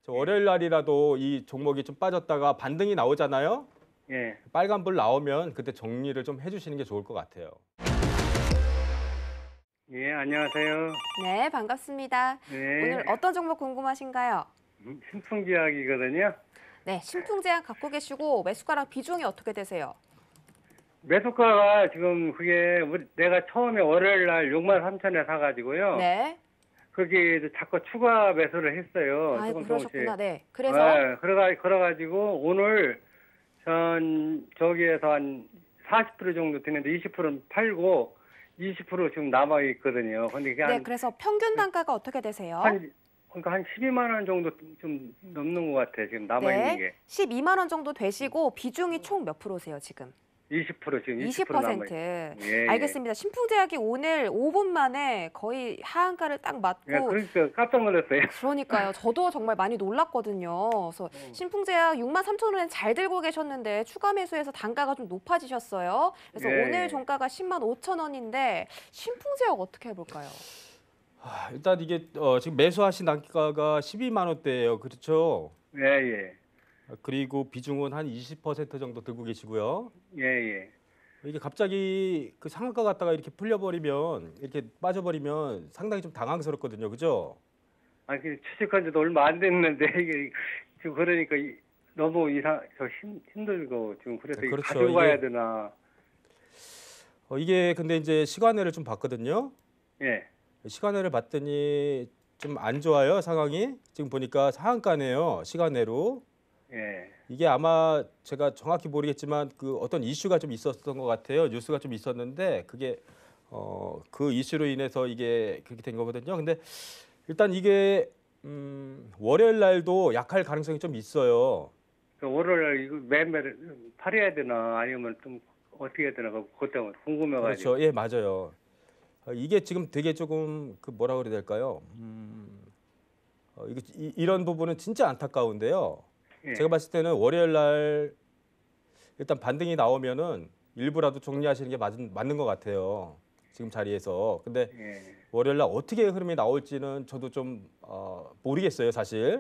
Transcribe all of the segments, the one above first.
저 월요일 날이라도 이 종목이 좀 빠졌다가 반등이 나오잖아요. 예. 빨간불 나오면 그때 정리를 좀 해주시는 게 좋을 것 같아요. 예, 안녕하세요. 네, 반갑습니다. 네. 오늘 어떤 종목 궁금하신가요? 신풍제약이거든요. 네, 신풍제약 갖고 계시고 매수가랑 비중이 어떻게 되세요? 매수가가 지금 그게 내가 처음에 월요일 날 63,000에 사가지고요. 네. 그게 이제 자꾸 추가 매수를 했어요. 아, 조금 그러셨구나. 네. 그래서 네, 그래가지고 오늘 저기에서 한 40% 정도 되는데 20%는 팔고 20% 지금 남아 있거든요. 근데 그게 네, 그래서 평균 단가가 어떻게 되세요? 그러니까 한 12만 원 정도 좀 넘는 것 같아요. 지금 남아 있는 네, 게 12만 원 정도 되시고 비중이 총 몇 프로세요, 지금? 20% 지금 20% 20%. 남아 있어요. 예, 알겠습니다. 신풍제약이 오늘 5분 만에 거의 하한가를 딱 맞고 예, 그러니까 깜짝 놀랐어요. 그러니까요. 저도 정말 많이 놀랐거든요. 그래서 신풍제약 63,000원에 잘 들고 계셨는데 추가 매수해서 단가가 좀 높아지셨어요. 그래서 예, 오늘 예. 종가가 105,000원인데 신풍제약 어떻게 해볼까요? 일단 이게 지금 매수하신 단가가 12만 원대예요. 그렇죠? 예, 예. 그리고 비중은 한 20% 정도 들고 계시고요. 예, 예. 이게 갑자기 그 상한가 갔다가 이렇게 풀려버리면 이렇게 빠져버리면 상당히 좀 당황스럽거든요. 그죠? 아니, 취직한 지도 얼마 안 됐는데, 이게, 지금 그러니까 너무 힘들고, 지금 그래서 네, 이거 그렇죠. 가지고 가야 이게- 되나. 이게 근데 이제 시간외를 좀 봤거든요. 예, 시간외를 봤더니 좀 안 좋아요, 상황이. 지금 보니까 상한가네요, 시간외로. 예. 이게 아마 제가 정확히 모르겠지만 그 어떤 이슈가 좀 있었던 것 같아요. 뉴스가 좀 있었는데 그게 그 이슈로 인해서 이게 그렇게 된 거거든요. 근데 일단 이게 월요일 날도 약할 가능성이 좀 있어요. 그 월요일 날 이거 매매를 팔아야 되나, 아니면 좀 어떻게 해야 되나, 그것 때문에 궁금해가지고. 그렇죠. 예, 맞아요. 이게 지금 되게 조금 그 뭐라 그래야 될까요? 이런 부분은 진짜 안타까운데요. 예, 제가 봤을 때는 월요일 날 일단 반등이 나오면은 일부라도 정리하시는 게 맞는 것 같아요. 지금 자리에서. 근데 예. 월요일 날 어떻게 흐름이 나올지는 저도 좀 모르겠어요, 사실.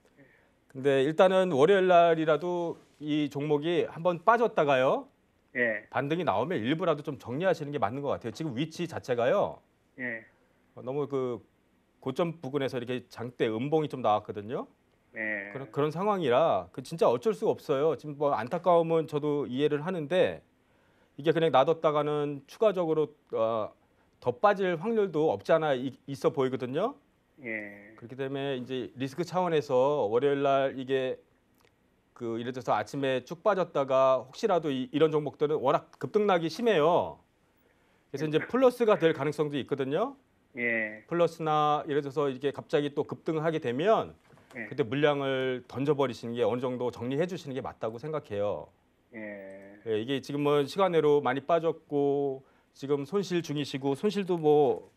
근데 일단은 월요일 날이라도 이 종목이 한번 빠졌다가요. 예, 반등이 나오면 일부라도 좀 정리하시는 게 맞는 것 같아요. 지금 위치 자체가요. 예, 너무 그 고점 부근에서 이렇게 장대 음봉이 좀 나왔거든요. 예. 그런 상황이라 그 진짜 어쩔 수가 없어요. 지금 뭐 안타까움은 저도 이해를 하는데 이게 그냥 놔뒀다가는 추가적으로 더 빠질 확률도 없지 않아 있어 보이거든요. 예. 그렇기 때문에 이제 리스크 차원에서 월요일 날 이게 그 예를 들어서 아침에 쭉 빠졌다가 혹시라도 이런 종목들은 워낙 급등락이 심해요. 그래서 이제 플러스가 될 가능성도 있거든요. 예, 플러스나 예를 들어서 이게 갑자기 또 급등하게 되면 예. 그때 물량을 던져버리시는 게 어느 정도 정리해 주시는 게 맞다고 생각해요. 예. 예, 이게 지금은 시간외로 많이 빠졌고 지금 손실 중이시고 손실도 뭐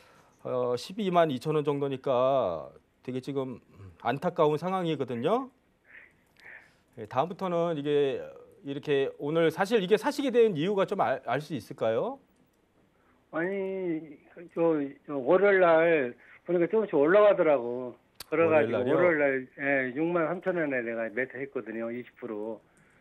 12만 2천 원 정도니까 되게 지금 안타까운 상황이거든요. 예, 다음부터는 이게 이렇게 오늘 사실 이게 사시게 된 이유가 좀 알 수 있을까요? 아니, 저 월요일 날 보니까 조금씩 올라가더라고. 그래가지고 월요일 날이요? 월요일 날 63,000원에 내가 매수했거든요. 20%.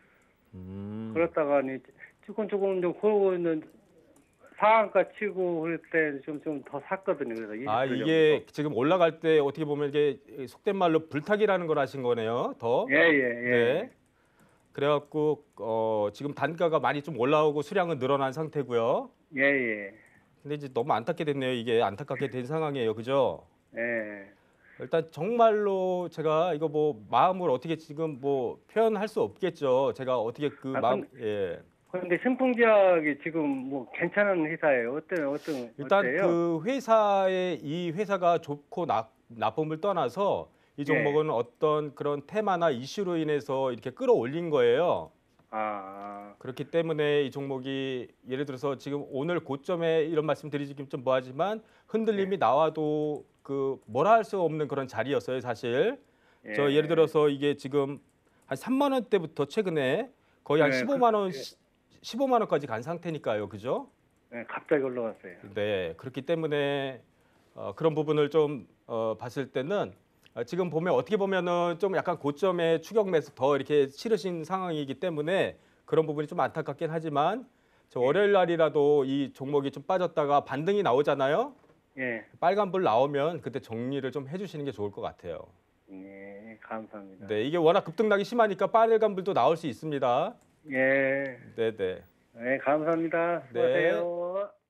그렇다가 조금 좀 고르고 있는 상한가 치고 그럴 때 좀 더 샀거든요. 그래서 20% 아, 정도. 이게 지금 올라갈 때 어떻게 보면 이게 속된 말로 불타기라는 걸 하신 거네요. 더. 예, 예, 예. 네. 그래갖고 지금 단가가 많이 좀 올라오고 수량은 늘어난 상태고요. 예, 예. 근데 이제 너무 안타깝게 됐네요. 이게 안타깝게 된 상황이에요. 그죠? 예. 일단 정말로 제가 이거 뭐 마음을 어떻게 지금 뭐 표현할 수 없겠죠. 제가 어떻게 그 아, 마음 예. 그런데 신풍제약이 지금 뭐 괜찮은 회사예요. 일단 어때요? 그 이 회사가 좋고 나쁨을 떠나서 이 종목은 어떤 그런 테마나 이슈로 인해서 이렇게 끌어올린 거예요. 아, 그렇기 때문에 이 종목이 예를 들어서 지금 오늘 고점에 이런 말씀 드리기 좀 뭐하지만 흔들림이 나와도 그 뭐라 할 수 없는 그런 자리였어요, 사실. 저 예를 들어서 이게 지금 한 3만 원대부터 최근에 거의 한 네, 15만 원까지 간 상태니까요. 그죠? 네, 갑자기 올라갔어요. 네. 그렇기 때문에 그런 부분을 좀 봤을 때는 지금 보면 어떻게 보면은 좀 약간 고점에 추격 매수 더 이렇게 치르신 상황이기 때문에 그런 부분이 좀 안타깝긴 하지만 저 월요일 날이라도 이 종목이 좀 빠졌다가 반등이 나오잖아요. 예, 빨간불 나오면 그때 정리를 좀 해주시는 게 좋을 것 같아요. 예, 감사합니다. 네, 이게 워낙 급등락이 심하니까 빨간불도 나올 수 있습니다. 예, 네, 네. 네, 감사합니다. 네. 수고하세요.